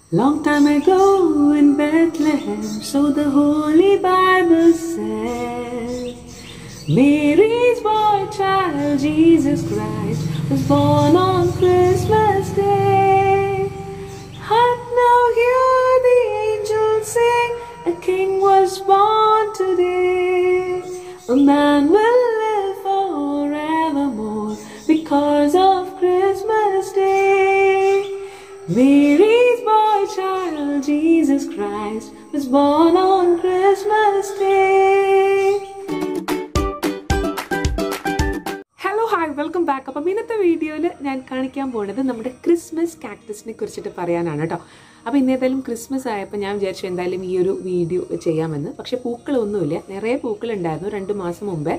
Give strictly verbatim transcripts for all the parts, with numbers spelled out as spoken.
Long time ago in Bethlehem, so the Holy Bible says, Mary's boy child, Jesus Christ, was born on Christmas Day. Hark now, hear the angels sing, a king was born today. A man will live forevermore because of Christmas Day. Mary's boy child, Jesus Christ, was born on Christmas Day. Hello, hi, welcome back. അപ്പോൾ ഇന്നത്തെ വീഡിയോയിൽ ഞാൻ കാണിക്കാൻ പോകുന്നത് നമ്മുടെ Christmas കാക്ടസിനെ കുറിച്ചിട്ട് പറയാനാണ് കേട്ടോ. അപ്പോൾ ഇന്ന് ഏതായാലും ക്രിസ്മസ് ആയപ്പോൾ ഞാൻ വിചാരിച്ചു എന്തായാലും ഈ ഒരു വീഡിയോ ചെയ്യാമെന്ന്. പക്ഷേ പൂക്കളൊന്നുമില്ല, നിറയെ പൂക്കളുണ്ടായിരുന്നു രണ്ട് മാസം മുമ്പേ.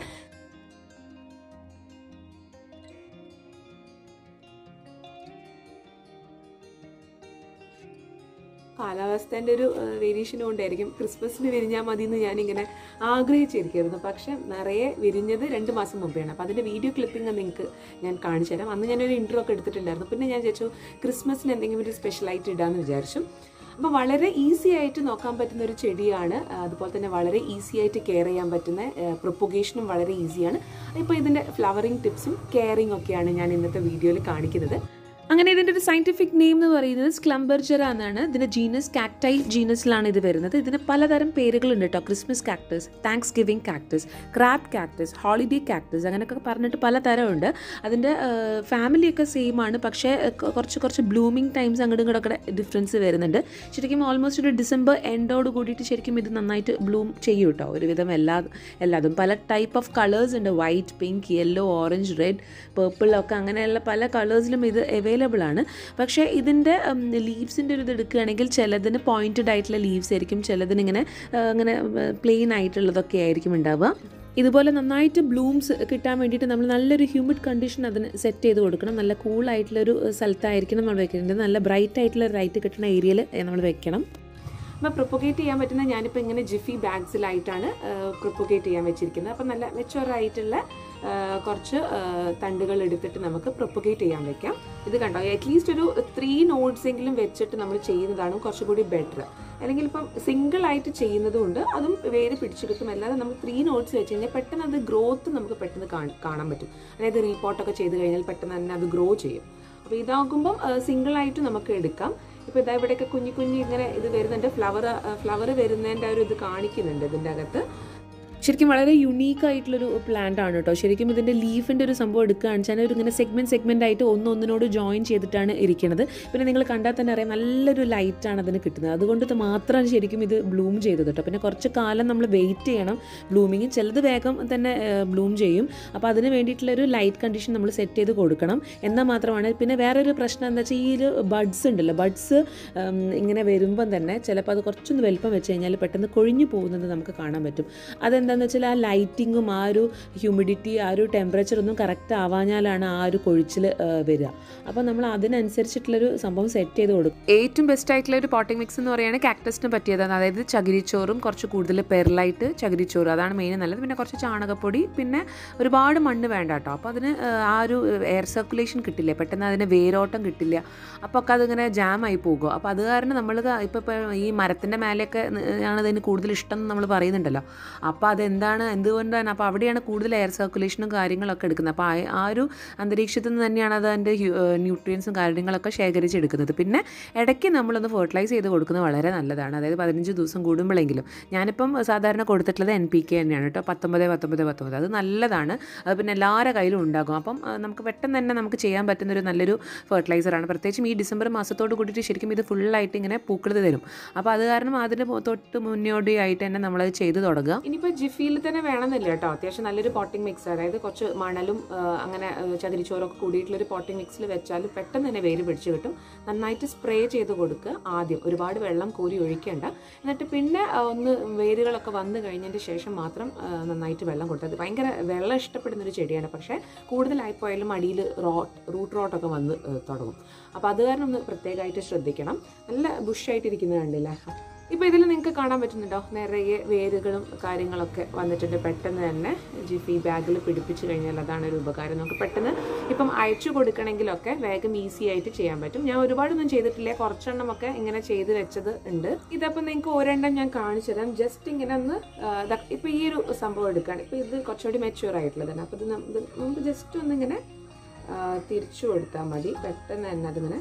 കാലാവസ്ഥേൻ്റെ ഒരു വേരിയേഷൻ കൊണ്ടായിരിക്കും ക്രിസ്മസിന് വിരിഞ്ഞാൽ മതി എന്ന് ഞാനിങ്ങനെ ആഗ്രഹിച്ചിരിക്കുന്നു. പക്ഷെ നിറയെ വിരിഞ്ഞത് രണ്ട് മാസം മുമ്പെയാണ്. അപ്പോൾ അതിൻ്റെ വീഡിയോ ക്ലിപ്പിംഗ് നിങ്ങൾക്ക് ഞാൻ കാണിച്ചു തരാം. അന്ന് ഞാനൊരു ഇൻട്രോ ഒക്കെ എടുത്തിട്ടുണ്ടായിരുന്നു. പിന്നെ ഞാൻ വിചാരിച്ചു ക്രിസ്മസിന് എന്തെങ്കിലും ഒരു സ്പെഷ്യലായിട്ട് ഇടാമെന്ന് വിചാരിച്ചു. അപ്പോൾ വളരെ ഈസി ആയിട്ട് നോക്കാൻ പറ്റുന്ന ഒരു ചെടിയാണ്. അതുപോലെ തന്നെ വളരെ ഈസി ആയിട്ട് കെയർ ചെയ്യാൻ പറ്റുന്ന, പ്രൊപ്പഗേഷനും വളരെ ഈസിയാണ്. ഇപ്പോൾ ഇതിൻ്റെ ഫ്ലവറിങ് ടിപ്സും കെയറിങ് ഒക്കെയാണ് ഞാൻ ഇന്നത്തെ വീഡിയോയിൽ കാണിക്കുന്നത്. അങ്ങനെ ഇതിൻ്റെ ഒരു സയൻറ്റിഫിക് നെയിം എന്ന് പറയുന്നത് സ്ക്ലംബർജറ എന്നാണ്. ഇതിൻ്റെ ജീനസ് കാക്ടൈ ജീനസിലാണ് ഇത് വരുന്നത്. ഇതിന് പലതരം പേരുകളുണ്ട് കേട്ടോ. Christmas cactus, thanksgiving cactus, crab cactus, holiday cactus, അങ്ങനെയൊക്കെ പറഞ്ഞിട്ട് പലതരമുണ്ട്. അതിൻ്റെ ഫാമിലിയൊക്കെ സെയിം ആണ്, പക്ഷേ കുറച്ച് കുറച്ച് ബ്ലൂമിങ് ടൈംസ് അങ്ങോട്ടും ഇങ്ങോട്ടൊക്കെ ഡിഫറൻസ് വരുന്നുണ്ട്. ശരിക്കും ഓൾമോസ്റ്റ് ഒരു ഡിസംബർ എൻഡോട് കൂടിയിട്ട് ശരിക്കും ഇത് നന്നായിട്ട് ബ്ലൂം ചെയ്യും കേട്ടോ. ഒരുവിധം എല്ലാ എല്ലാതും പല ടൈപ്പ് ഓഫ് കളേഴ്സ് ഉണ്ട്. White, pink, yellow, orange, red, purple ഒക്കെ അങ്ങനെയുള്ള പല കളേഴ്സിലും ഇത് അവൈലബിൾ ആണ്. പക്ഷേ ഇതിൻ്റെ ലീവ്സിൻ്റെ ഒരു ഇത് എടുക്കുകയാണെങ്കിൽ ചിലതിന് പോയിൻറ്റഡ് ആയിട്ടുള്ള ലീവ്സ് ആയിരിക്കും, ചിലതിന് ഇങ്ങനെ അങ്ങനെ പ്ലെയിൻ ആയിട്ടുള്ളതൊക്കെ ആയിരിക്കും ഉണ്ടാവുക. ഇതുപോലെ നന്നായിട്ട് ബ്ലൂംസ് കിട്ടാൻ വേണ്ടിയിട്ട് നമ്മൾ നല്ലൊരു ഹ്യൂമിഡ് കണ്ടീഷൻ അതിന് സെറ്റ് ചെയ്ത് കൊടുക്കണം. നല്ല കൂളായിട്ടുള്ളൊരു സ്ഥലത്തായിരിക്കണം നമ്മൾ വെക്കേണ്ടത്. നല്ല ബ്രൈറ്റ് ആയിട്ടുള്ള ലൈറ്റ് കിട്ടുന്ന ഏരിയയിൽ നമ്മൾ വെക്കണം. അപ്പോൾ പ്രൊപ്പഗേറ്റ് ചെയ്യാൻ പറ്റുന്ന ഞാനിപ്പോൾ ഇങ്ങനെ ജിഫി ബാഗ്സിലായിട്ടാണ് പ്രൊപ്പഗേറ്റ് ചെയ്യാൻ വെച്ചിരിക്കുന്നത്. അപ്പോൾ നല്ല മെച്ചുവറായിട്ടുള്ള കുറച്ച് തണ്ടുകൾ എടുത്തിട്ട് നമുക്ക് പ്രൊപ്പഗേറ്റ് ചെയ്യാൻ വെക്കാം. ഇത് കണ്ടോ, അറ്റ്ലീസ്റ്റ് ഒരു ത്രീ നോട്ട്സ് എങ്കിലും വെച്ചിട്ട് നമ്മൾ ചെയ്യുന്നതാണ് കുറച്ചുകൂടി ബെറ്റർ. അല്ലെങ്കിൽ ഇപ്പം സിംഗിൾ ആയിട്ട് ചെയ്യുന്നതുകൊണ്ട് അതും വേര് പിടിച്ചു കിട്ടും. അല്ലാതെ നമ്മൾ ത്രീ നോട്ട്സ് വെച്ച് കഴിഞ്ഞാൽ പെട്ടെന്ന് അത് ഗ്രോത്ത് നമുക്ക് പെട്ടെന്ന് കാണാൻ പറ്റും. അതായത് റീപോർട്ടൊക്കെ ചെയ്ത് കഴിഞ്ഞാൽ പെട്ടെന്ന് തന്നെ അത് ഗ്രോ ചെയ്യും. അപ്പോൾ ഇതാകുമ്പം സിംഗിളായിട്ട് നമുക്ക് എടുക്കാം. ഇപ്പോൾ ഇതാ ഇവിടെയൊക്കെ കുഞ്ഞു കുഞ്ഞു ഇങ്ങനെ ഇത് വരുന്നുണ്ട്. ഫ്ലവർ ഫ്ലവർ വരുന്നതിൻ്റെ ഒരു ഇത് കാണിക്കുന്നുണ്ട് ഇതിൻ്റെ അകത്ത്. ശരിക്കും വളരെ യുണീക്ക് ആയിട്ടുള്ളൊരു പ്ലാന്റ് ആണ് കേട്ടോ. ശരിക്കും ഇതിൻ്റെ ലീഫിൻ്റെ ഒരു സംഭവം എടുക്കുകയാണെന്ന് വെച്ചാൽ ഒരു ഇങ്ങനെ സെഗ്മെൻറ്റ് സെഗ്മെൻ്റ് ആയിട്ട് ഒന്നൊന്നിനോട് ജോയിൻ ചെയ്തിട്ടാണ് ഇരിക്കുന്നത്. പിന്നെ നിങ്ങൾ കണ്ടാൽ തന്നെ അറിയാം നല്ലൊരു ലൈറ്റാണ് അതിന് കിട്ടുന്നത്. അതുകൊണ്ട് മാത്രമാണ് ശരിക്കും ഇത് ബ്ലൂം ചെയ്തത് കേട്ടോ. പിന്നെ കുറച്ച് കാലം നമ്മൾ വെയിറ്റ് ചെയ്യണം ബ്ലൂമിങ്. ചിലത് വേഗം തന്നെ ബ്ലൂം ചെയ്യും. അപ്പോൾ അതിന് വേണ്ടിയിട്ടുള്ളൊരു ലൈറ്റ് കണ്ടീഷൻ നമ്മൾ സെറ്റ് ചെയ്ത് കൊടുക്കണം. എന്നാൽ മാത്രമാണ്. പിന്നെ വേറൊരു പ്രശ്നം എന്താ വെച്ചാൽ ഈ ഒരു ബഡ്സ് ഉണ്ടല്ലോ, ബഡ്സ് ഇങ്ങനെ വരുമ്പം തന്നെ ചിലപ്പോൾ അത് കുറച്ചൊന്ന് വലുപ്പം വെച്ച് കഴിഞ്ഞാൽ പെട്ടെന്ന് കൊഴിഞ്ഞു പോകുന്നത് നമുക്ക് കാണാൻ പറ്റും. അതെന്താ എന്ന് വെച്ചാൽ ആ ലൈറ്റിങ്ങും ആ ഒരു ഹ്യൂമിഡിറ്റി ആ ഒരു ടെമ്പറേച്ചർ ഒന്നും കറക്റ്റ് ആവാഞ്ഞാലാണ് ആ ഒരു കൊഴിച്ചിൽ വരിക. അപ്പോൾ നമ്മൾ അതിനനുസരിച്ചിട്ടുള്ളൊരു സംഭവം സെറ്റ് ചെയ്ത് കൊടുക്കും. ഏറ്റവും ബെസ്റ്റ് ആയിട്ടുള്ള ഒരു പോട്ടിംഗ് മിക്സ് എന്ന് പറയുകയാണെങ്കിൽ കാക്ടസിന് പറ്റിയതാണ്. അതായത് ചകിരിച്ചോറും കുറച്ച് കൂടുതൽ പെർലൈറ്റ് ചകിരിച്ചോറ്, അതാണ് മെയിൻ നല്ലത്. പിന്നെ കുറച്ച് ചാണകപ്പൊടി, പിന്നെ ഒരുപാട് മണ്ണ് വേണ്ട കേട്ടോ. അപ്പോൾ അതിന് ആ ഒരു എയർ സർക്കുലേഷൻ കിട്ടില്ല, പെട്ടെന്ന് അതിന് വേരോട്ടം കിട്ടില്ല. അപ്പോൾ ഒക്കെ അതിങ്ങനെ ജാമായി പോകും. അപ്പോൾ അത് കാരണം നമ്മൾ ഇപ്പോൾ ഇപ്പോൾ ഈ മരത്തിൻ്റെ മേലെയൊക്കെ ആണ് അതിന് കൂടുതൽ ഇഷ്ടം എന്ന് നമ്മൾ പറയുന്നുണ്ടല്ലോ. അപ്പോൾ അത് എന്താണ് എന്തുകൊണ്ടാണ് അപ്പോൾ അവിടെയാണ് കൂടുതൽ എയർ സർക്കുലേഷനും കാര്യങ്ങളൊക്കെ എടുക്കുന്നത്. അപ്പോൾ ആ ഒരു അന്തരീക്ഷത്തിൽ നിന്ന് തന്നെയാണ് അത് അതിൻ്റെ ന്യൂട്രിയൻസും കാര്യങ്ങളൊക്കെ ശേഖരിച്ചെടുക്കുന്നത്. പിന്നെ ഇടയ്ക്ക് നമ്മളൊന്ന് ഫെർട്ടിലൈസ് ചെയ്ത് കൊടുക്കുന്നത് വളരെ നല്ലതാണ്. അതായത് പതിനഞ്ച് ദിവസം കൂടുമ്പോഴെങ്കിലും. ഞാനിപ്പം സാധാരണ കൊടുത്തിട്ടുള്ളത് എൻ പി കെ തന്നെയാണ് കേട്ടോ. പത്തൊമ്പത് പത്തൊമ്പത് പത്തൊമ്പത് അത് നല്ലതാണ്. അത് പിന്നെ എല്ലാവരുടെ കയ്യിലും ഉണ്ടാകും. അപ്പം നമുക്ക് പെട്ടെന്ന് തന്നെ നമുക്ക് ചെയ്യാൻ പറ്റുന്നൊരു നല്ലൊരു ഫെർട്ടിലൈസറാണ്. പ്രത്യേകിച്ചും ഈ ഡിസംബർ മാസത്തോട് കൂടിയിട്ട് ശരിക്കും ഇത് ഫുള്ളായിട്ട് ഇങ്ങനെ പൂക്കൾ തരും. അപ്പോൾ അത് കാരണം അതിന് തൊട്ട് മുന്നോടിയായിട്ട് തന്നെ നമ്മളത് ചെയ്ത് തുടങ്ങുക. ഇനിയിപ്പോൾ ജിഫിയിൽ തന്നെ വേണമെന്നില്ല കേട്ടോ. അത്യാവശ്യം നല്ലൊരു പോട്ടിംഗ് മിക്സ്, അതായത് കുറച്ച് മണലും അങ്ങനെ ചകിരിച്ചോറൊക്കെ കൂടിയിട്ടുള്ളൊരു പോട്ടിംഗ് മിക്സിൽ വെച്ചാൽ പെട്ടെന്ന് തന്നെ വേര് പിടിച്ച് കിട്ടും. നന്നായിട്ട് സ്പ്രേ ചെയ്ത് കൊടുക്കുക ആദ്യം. ഒരുപാട് വെള്ളം കോരി ഒഴിക്കേണ്ട. എന്നിട്ട് പിന്നെ ഒന്ന് വേരുകളൊക്കെ വന്നു കഴിഞ്ഞതിന് ശേഷം മാത്രം നന്നായിട്ട് വെള്ളം കൊടുത്തത്. ഭയങ്കര വെള്ളം ഇഷ്ടപ്പെടുന്നൊരു ചെടിയാണ്. പക്ഷേ കൂടുതലായിപ്പോയാലും അടിയിൽ റോട്ട് റൂട്ട് റോട്ടൊക്കെ വന്ന് തുടങ്ങും. അപ്പോൾ അത് കാരണം ഒന്ന് പ്രത്യേകമായിട്ട് ശ്രദ്ധിക്കണം. നല്ല ബുഷായിട്ടിരിക്കുന്നത് കണ്ടില്ലേ. ഇപ്പോൾ ഇതിൽ നിങ്ങൾക്ക് കാണാൻ പറ്റുന്നുണ്ടോ നിറയെ വേരുകളും കാര്യങ്ങളൊക്കെ വന്നിട്ടുണ്ട്. പെട്ടെന്ന് തന്നെ ജിഫി ബാഗിൽ പിടിപ്പിച്ച് കഴിഞ്ഞാൽ അതാണ് ഒരു ഉപകാരം. നമുക്ക് പെട്ടെന്ന് ഇപ്പം അയച്ചു കൊടുക്കണമെങ്കിലൊക്കെ വേഗം ഈസി ആയിട്ട് ചെയ്യാൻ പറ്റും. ഞാൻ ഒരുപാടൊന്നും ചെയ്തിട്ടില്ല, കുറച്ചെണ്ണമൊക്കെ ഇങ്ങനെ ചെയ്ത് വെച്ചത് ഉണ്ട്. ഇതപ്പോൾ നിങ്ങൾക്ക് ഒരെണ്ണം ഞാൻ കാണിച്ചു തരാം. ജസ്റ്റ് ഇങ്ങനെ ഒന്ന് ഇപ്പോൾ ഈ ഒരു സംഭവം എടുക്കുകയാണ്. ഇപ്പോൾ ഇത് കുറച്ചുകൂടി മെച്യൂർ ആയിട്ടുള്ളതാണ്. അപ്പോൾ ഇത് നമുക്ക് ജസ്റ്റ് ഒന്നിങ്ങനെ തിരിച്ചു കൊടുത്താൽ മതി. പെട്ടെന്ന് തന്നെ അതിങ്ങനെ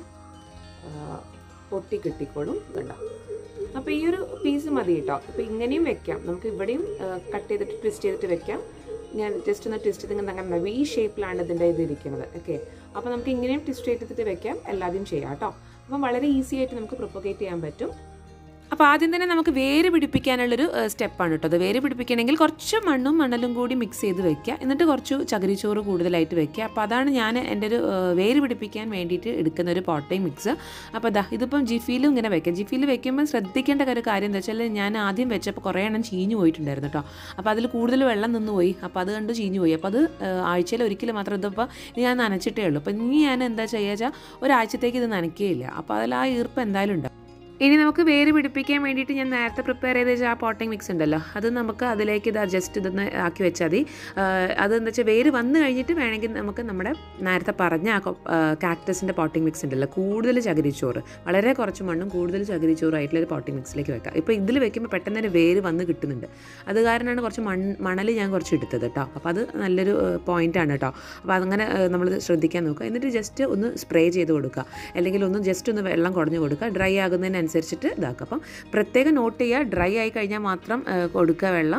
പൊട്ടി കിട്ടിക്കോളും. കണ്ടോ? അപ്പോൾ ഈ ഒരു പീസ് മതി കേട്ടോ. അപ്പോൾ ഇങ്ങനെയും വെക്കാം, നമുക്ക് ഇവിടെയും കട്ട് ചെയ്തിട്ട് ട്വിസ്റ്റ് ചെയ്തിട്ട് വെക്കാം. ഞാൻ ജസ്റ്റ് ഒന്ന് ട്വിസ്റ്റ് ചെയ്ത് അങ്ങനെ വി ഷേപ്പിലാണ് ഇതിൻ്റെ ഇത് ഇരിക്കുന്നത്. ഓക്കെ, അപ്പോൾ നമുക്ക് ഇങ്ങനെയും ട്വിസ്റ്റ് ചെയ്തിട്ട് വെക്കാം, എല്ലാതും ചെയ്യാം കേട്ടോ. അപ്പം വളരെ ഈസി ആയിട്ട് നമുക്ക് പ്രൊപ്പഗേറ്റ് ചെയ്യാൻ പറ്റും. അപ്പോൾ ആദ്യം തന്നെ നമുക്ക് വേര് പിടിപ്പിക്കാനുള്ളൊരു സ്റ്റെപ്പാണ് കേട്ടോ. അത് വേര് പിടിപ്പിക്കണമെങ്കിൽ കുറച്ച് മണ്ണും മണലും കൂടി മിക്സ് ചെയ്ത് വെക്കുക, എന്നിട്ട് കുറച്ച് ചകിരിച്ചോറ് കൂടുതലായിട്ട് വെക്കുക. അപ്പോൾ അതാണ് ഞാൻ എൻ്റെ ഒരു വേര് പിടിപ്പിക്കാൻ വേണ്ടിയിട്ട് എടുക്കുന്ന ഒരു പോട്ടിംഗ് മിക്സ്. അപ്പോൾ അതാ ഇതിപ്പം ജിഫിയിലും ഇങ്ങനെ വെക്കാം. ജിഫിയിൽ വെക്കുമ്പോൾ ശ്രദ്ധിക്കേണ്ട ഒരു കാര്യം എന്താ വെച്ചാൽ ഞാൻ ആദ്യം വെച്ചപ്പോൾ കുറേ എണ്ണം ചീഞ്ഞു പോയിട്ടുണ്ടായിരുന്നു കേട്ടോ. അപ്പോൾ അതിൽ കൂടുതൽ വെള്ളം നിന്ന് പോയി, അപ്പോൾ അത് കണ്ട് ചീഞ്ഞു പോയി. അപ്പോൾ അത് ആഴ്ചയിൽ ഒരിക്കലും മാത്രം ഇതിപ്പോൾ ഞാൻ നനച്ചിട്ടേ ഉള്ളൂ. അപ്പോൾ ഇനി ഞാൻ എന്താ ചെയ്യുക വെച്ചാൽ ഒരാഴ്ചത്തേക്ക് ഇത് നനയ്ക്കുകയില്ല. അപ്പോൾ അതിൽ ആ ഈർപ്പം എന്തായാലും ഉണ്ടാവും. ഇനി നമുക്ക് വേര് പിടിപ്പിക്കാൻ വേണ്ടിയിട്ട് ഞാൻ നേരത്തെ പ്രിപ്പയർ ചെയ്ത് വെച്ചാൽ ആ പോട്ടിംഗ് മിക്സ് ഉണ്ടല്ലോ, അത് നമുക്ക് അതിലേക്ക് ഇത് ജസ്റ്റ് ഇതൊന്ന് ആക്കി വെച്ചാൽ മതി. അതെന്താ വെച്ചാൽ വേര് വന്നു കഴിഞ്ഞിട്ട് വേണമെങ്കിൽ നമുക്ക് നമ്മുടെ നേരത്തെ പറഞ്ഞ ആ കാക്ടസിൻ്റെ പോട്ടിംഗ് മിക്സ് ഉണ്ടല്ലോ, കൂടുതൽ ചകിരിച്ചോറ്, വളരെ കുറച്ച് മണ്ണും കൂടുതൽ ചകിരിച്ചോറായിട്ടുള്ള ഒരു പോട്ടിംഗ് മിക്സിലേക്ക് വെക്കാം. ഇപ്പോൾ ഇതിൽ വെക്കുമ്പോൾ പെട്ടെന്ന് തന്നെ വേര് വന്ന് കിട്ടുന്നുണ്ട്. അത് കാരണമാണ് കുറച്ച് മൺ മണൽ ഞാൻ കുറച്ച് എടുത്തത് കേട്ടോ. അപ്പോൾ അത് നല്ലൊരു പോയിൻ്റാണ് കേട്ടോ. അപ്പോൾ അതങ്ങനെ നമ്മൾ ശ്രദ്ധിക്കാൻ നോക്കുക. എന്നിട്ട് ജസ്റ്റ് ഒന്ന് സ്പ്രേ ചെയ്ത് കൊടുക്കുക, അല്ലെങ്കിൽ ഒന്ന് ജസ്റ്റ് ഒന്ന് വെള്ളം കുടഞ്ഞു കൊടുക്കുക. ഡ്രൈ ആകുന്നതിന് അനുസരിച്ചിട്ട് ഇതാക്കുക. അപ്പം പ്രത്യേകം നോട്ട് ചെയ്യുക, ഡ്രൈ ആയി കഴിഞ്ഞാൽ മാത്രം കൊടുക്കുക വെള്ളം.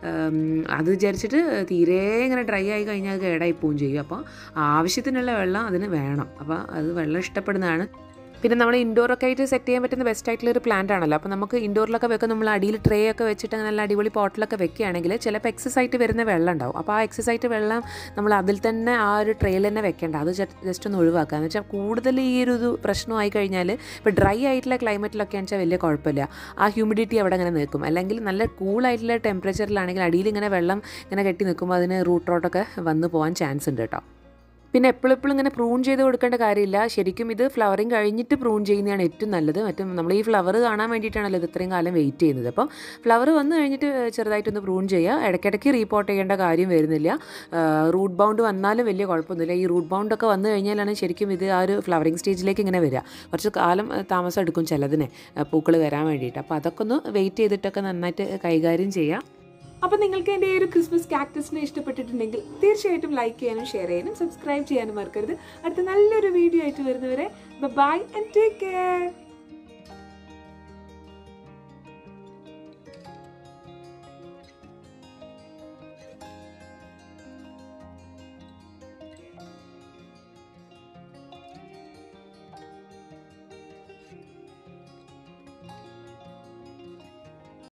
അത് വിചാരിച്ചിട്ട് തീരെ ഇങ്ങനെ ഡ്രൈ ആയി കഴിഞ്ഞാൽ കേടായി പോവുകയും ചെയ്യും. അപ്പോൾ ആവശ്യത്തിനുള്ള വെള്ളം അതിന് വേണം. അപ്പോൾ അത് വെള്ളം ഇഷ്ടപ്പെടുന്നതാണ്. പിന്നെ നമ്മൾ ഇൻഡോറൊക്കെ ആയിട്ട് സെറ്റ് ചെയ്യാൻ പറ്റുന്ന ബെസ്റ്റ് ആയിട്ടുള്ള ഒരു പ്ലാന്റ് ആണല്ലോ. അപ്പോൾ നമുക്ക് ഇൻഡോറിലൊക്കെ വെക്കുക, നമ്മൾ അടിയിൽ ട്രേ ഒക്കെ വെച്ചിട്ട് നല്ല അടിപൊളി പോട്ടിലൊക്കെ വെക്കുകയാണെങ്കിൽ ചിലപ്പോൾ എക്സസ് ആയിട്ട് വരുന്ന വെള്ളം ഉണ്ടാവും. അപ്പോൾ ആ എക്സസ് ആയിട്ട് വെള്ളം നമ്മൾ അതിൽ തന്നെ ആ ഒരു ട്രേയിൽ തന്നെ വെക്കേണ്ട, അത് ജസ്റ്റ് ഒന്ന് ഒഴിവാക്കുക. എന്ന് വെച്ചാൽ കൂടുതൽ ഈ ഒരു ഇത് പ്രശ്നമായി കഴിഞ്ഞാൽ ഇപ്പോൾ ഡ്രൈ ആയിട്ടുള്ള ക്ലൈമറ്റിലൊക്കെ ആണെന്ന് വെച്ചാൽ വലിയ കുഴപ്പമില്ല, ആ ഹ്യൂമിഡിറ്റി അവിടെ അങ്ങനെ നിൽക്കും. അല്ലെങ്കിൽ നല്ല കൂളായിട്ടുള്ള ടെമ്പറേച്ചറിലാണെങ്കിൽ അടിയിൽ ഇങ്ങനെ വെള്ളം ഇങ്ങനെ കെട്ടി നിൽക്കുമ്പോൾ അതിന് റൂട്ട് റോട്ടൊക്കെ വന്നു പോകാൻ ചാൻസ് ഉണ്ട് കേട്ടോ. പിന്നെ എപ്പോഴും എപ്പോഴും ഇങ്ങനെ പ്രൂൺ ചെയ്ത് കൊടുക്കേണ്ട കാര്യമില്ല. ശരിക്കും ഇത് ഫ്ലവറിങ് കഴിഞ്ഞിട്ട് പ്രൂൺ ചെയ്യുന്നതാണ് ഏറ്റവും നല്ലത്. മറ്റും നമ്മൾ ഈ ഫ്ലവർ കാണാൻ വേണ്ടിയിട്ടാണല്ലോ ഇത് ഇത്രയും കാലം വെയിറ്റ് ചെയ്യുന്നത്. അപ്പം ഫ്ലവർ വന്നു കഴിഞ്ഞിട്ട് ചെറുതായിട്ടൊന്ന് പ്രൂൺ ചെയ്യുക. ഇടയ്ക്കിടയ്ക്ക് റീപോർട്ട് ചെയ്യേണ്ട കാര്യം വരുന്നില്ല. റൂട്ട് ബൗണ്ട് വന്നാലും വലിയ കുഴപ്പമൊന്നുമില്ല. ഈ റൂട്ട് ബൗണ്ടൊക്കെ വന്നു കഴിഞ്ഞാലാണ് ശരിക്കും ഇത് ആ ഒരു ഫ്ലവറിങ് സ്റ്റേജിലേക്ക് ഇങ്ങനെ വരിക. കുറച്ച് കാലം താമസം എടുക്കും ചിലതിനെ പൂക്കൾ വരാൻ വേണ്ടിയിട്ട്. അപ്പോൾ അതൊക്കെ ഒന്ന് വെയിറ്റ് ചെയ്തിട്ടൊക്കെ നന്നായിട്ട് കൈകാര്യം ചെയ്യുക. അപ്പോൾ നിങ്ങൾക്ക് എൻ്റെ ഈ ഒരു ക്രിസ്മസ് കാക്ടസിനെ ഇഷ്ടപ്പെട്ടിട്ടുണ്ടെങ്കിൽ തീർച്ചയായിട്ടും ലൈക്ക് ചെയ്യാനും ഷെയർ ചെയ്യാനും സബ്സ്ക്രൈബ് ചെയ്യാനും മറക്കരുത്. അടുത്ത നല്ലൊരു വീഡിയോ ആയിട്ട് വരുന്നവരെ ബൈ ആൻഡ് ടേക്ക് കെയർ.